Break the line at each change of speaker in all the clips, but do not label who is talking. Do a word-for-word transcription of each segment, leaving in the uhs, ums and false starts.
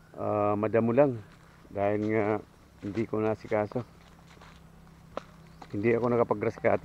uh, madamo lang dahil nga hindi ko nasikaso. Hindi ako nakapag-grass cutter.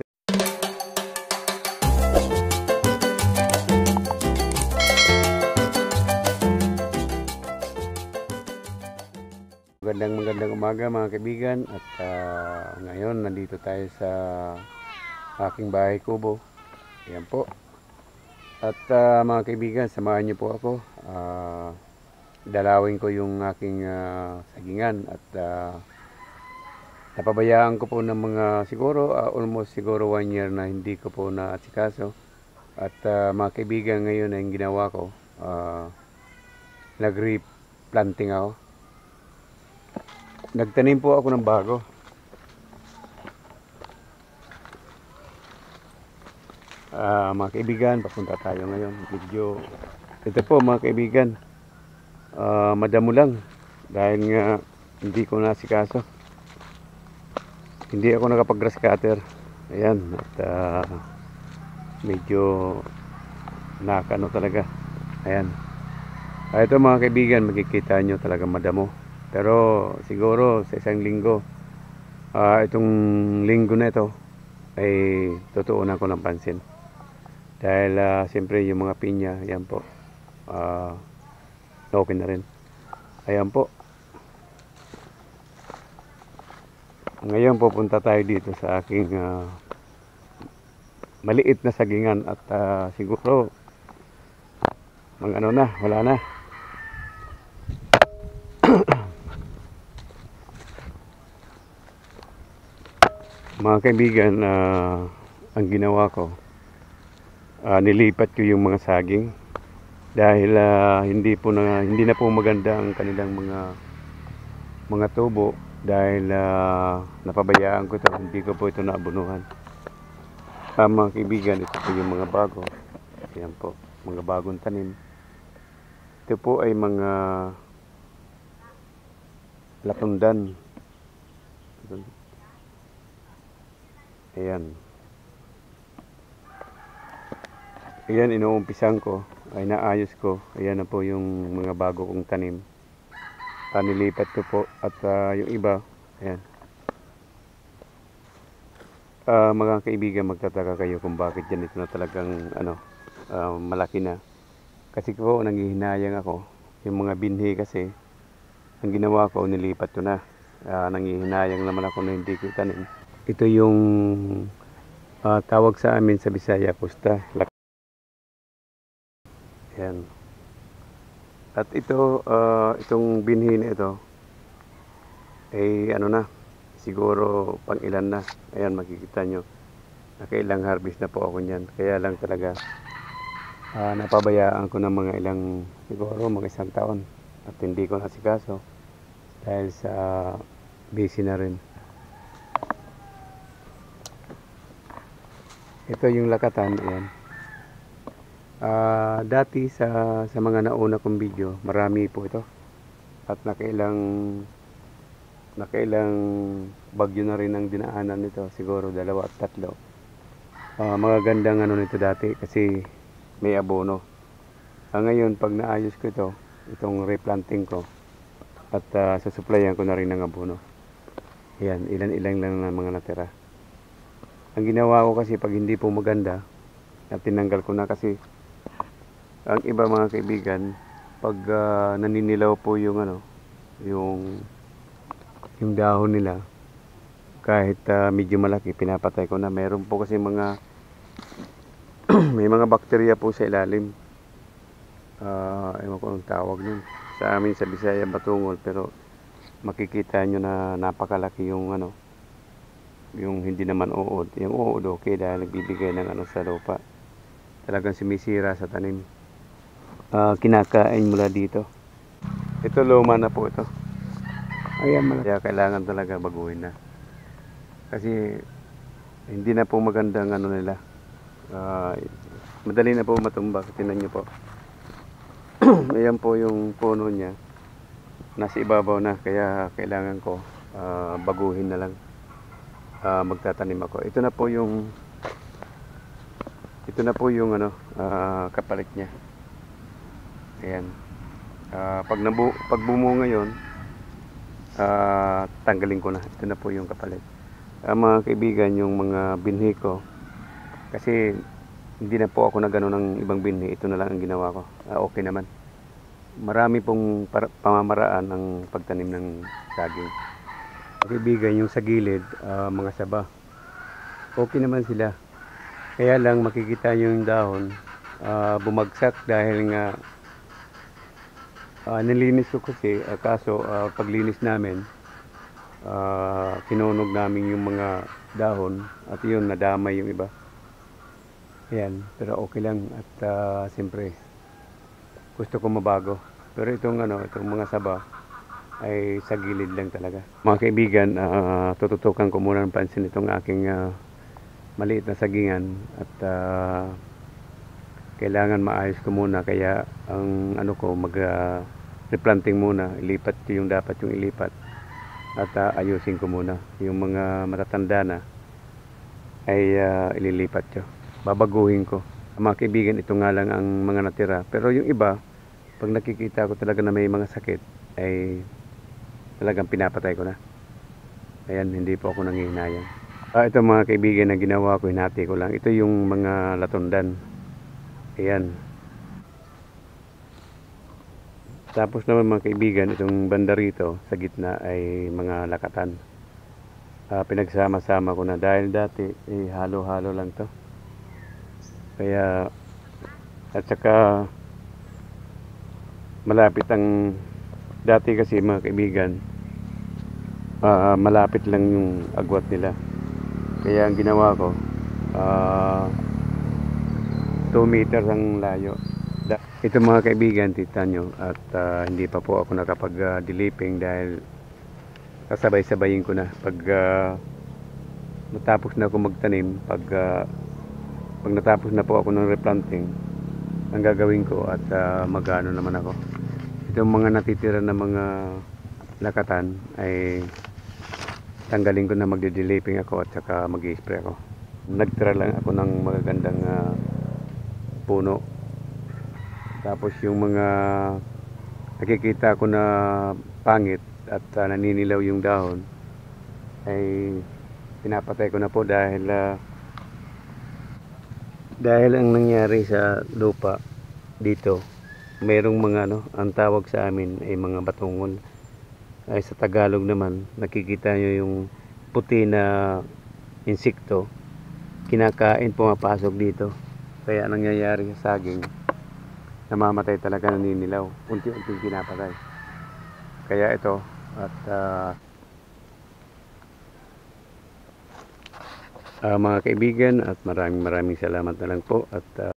Magandang magandang umaga mga kaibigan, at uh, ngayon nandito tayo sa aking bahay kubo. Ayan po. At uh, mga kaibigan, samahan niyo po ako. Uh, dalawin ko yung aking uh, sagingan at uh, napabayaan ko po ng mga siguro uh, almost siguro one year na hindi ko po naasikaso. At uh, mga kaibigan, ngayon ay ginawa ko, uh, nag-replanting ako. Nagtanim po ako ng bago. Uh, mga kaibigan, papunta tayo ngayon. Medyo, ito po mga kaibigan, uh, madamo lang dahil nga hindi ko nasikaso. Hindi ako nakapag-grass cutter. Ayan, at uh, medyo nakano talaga. Ayan. Uh, ito mga kaibigan, makikita nyo talaga madamo. Pero siguro sa isang linggo, uh, itong linggo na ito ay tutuunan ko ng pansin. Dahil uh, siyempre yung mga pinya, yan po, uh, okay na rin. Ayan po. Ngayon pupunta tayo dito sa aking uh, maliit na sagingan at uh, siguro mag ano na, wala na. Mga kaibigan, uh, ang ginawa ko, uh, nilipat ko yung mga saging dahil uh, hindi po na hindi na po maganda ang kanilang mga mga tubo dahil uh, napabayaan ko ito, hindi ko po ito naabunuhan. Uh, mga kaibigan, ito po yung mga bago. Ayan po, mga bagong tanim. Ito po ay mga lapundan. Ayan. Ayan, inuumpisan ko. Ay naayos ko. Ayan na po yung mga bago kong tanim. Uh, nilipat ko po. At uh, yung iba, ayan. Uh, mga kaibigan, magtataka kayo kung bakit yan ito na talagang ano, uh, malaki na. Kasi po, nanghihinayang ako. Yung mga binhi kasi, ang ginawa ko, nilipat ko na. Uh, nanghihinayang naman ako na hindi ko tanim. Ito yung uh, tawag sa amin sa Bisaya, pusta. Ayan. At ito, uh, itong binhi na ito, ay ano na, siguro pang ilan na. Ayan, makikita nyo. Nakailang harvest na po ako niyan. Kaya lang talaga, uh, napabayaan ko ng mga ilang, siguro mga isang taon. At hindi ko nasikaso dahil sa uh, busy na rin. Ito yung lakatan, ayan. Uh, dati sa sa mga nauna kong video, marami po ito. At nakailang nakailang bagyo na rin ang dinaanan nito, siguro dalawa at tatlo. Uh, mga gandang ano nito dati kasi may abono. Uh, ngayon pag naayos ko ito, itong replanting ko at uh, susupplyan ko na rin ng abono. Ayan, ilan-ilan lang na mga natira. Ang ginawa ko kasi pag hindi po maganda, at tinanggal ko na kasi ang iba mga kaibigan, pag uh, naninilaw po yung ano, yung yung dahon nila, kahit uh, medyo malaki, pinapatay ko na. Meron po kasi mga may mga bakterya po sa ilalim. Uh, ewan ko ang tawag nun. Sa amin sa Bisaya, batungol, pero makikita nyo na napakalaki yung ano, yung hindi naman uod. Yung uod okay dahil nagbibigay ng ano sa lupa. Talagang sumisira sa tanim. Uh, kinakain mula dito. Ito luma na po ito. Ayan, kaya kailangan talaga baguhin na. Kasi hindi na po magandang ano nila. Uh, madali na po matumba. Tingnan nyo po. Ayan po yung puno niya. Nasa ibabaw na. Kaya kailangan ko uh, baguhin na lang. Uh, magtatanim ako. Ito na po yung ito na po yung ano uh, kapalit niya. Ayan. Ah, pag, nabu pag bumunga yun, ah, tanggalin ko na. Ito na po yung kapalit. Ah, mga kaibigan, yung mga binhi ko, kasi hindi na po ako na gano'n ng ibang binhi. Ito na lang ang ginawa ko. Ah, okay naman. Marami pong para, pamamaraan ng pagtanim ng saging. Mga kaibigan, yung sa gilid, ah, mga saba, okay naman sila. Kaya lang makikita nyo yung dahon, ah, bumagsak dahil nga ah, nilinis ko kasi. Ah, kaso ah, paglinis namin, ah, kinunog namin yung mga dahon at yun, nadamay yung iba. Ayan, pero okay lang at ah, siyempre gusto ko mabago. Pero itong ano, itong mga saba ay sa gilid lang talaga. Mga kaibigan, ah, tututukan ko muna ng pansin itong aking ah, maliit na sagingan at ah, kailangan maayos ko muna, kaya ang ano ko, mag ah, replanting muna, ilipat ko yung dapat yung ilipat at ah, ayusin ko muna yung mga matatanda na ay ah, ililipat ko, babaguhin ko. Mga kaibigan, ito nga lang ang mga natira, pero yung iba pag nakikita ko talaga na may mga sakit ay talagang pinapatay ko na. Ayan, hindi po ako nangihinayang. Ah, ito mga kaibigan na ginawa ko, hinati ko lang. Ito yung mga latundan. Ayan. Tapos naman mga kaibigan, itong banda rito sa gitna ay mga lakatan. Ah, pinagsama-sama ko na dahil dati eh, halo-halo lang to. Kaya at saka malapit ang dati kasi mga kaibigan, ah, malapit lang yung agwat nila. Kaya ang ginawa ko, ah, two meters ang layo. Ito mga kaibigan, tita nyo, at ah, hindi pa po ako nakapag-diliping dahil kasabay-sabayin ko na. Pag ah, natapos na ako magtanim, pag, ah, pag natapos na po ako ng replanting, ang gagawin ko at uh, magano naman ako. Itong mga natitira na mga lakatan ay tanggalin ko na, magdi-diliping ako at saka mag-i-spray ako. Nagtira lang ako ng magagandang uh, puno. Tapos yung mga nakikita ko na pangit at uh, naninilaw yung dahon ay pinapatay ko na po dahil uh, dahil ang nangyari sa lupa dito, merong mga ano, ang tawag sa amin ay mga batungol. Ay sa Tagalog naman, nakikita nyo yung puti na insekto, kinakain, pumapasok dito. Kaya nangyayari sa saging, namamatay talaga, naninilaw, unti-unting pinapatay. Kaya ito, at uh, uh, mga kaibigan, at maraming maraming salamat na lang po at uh,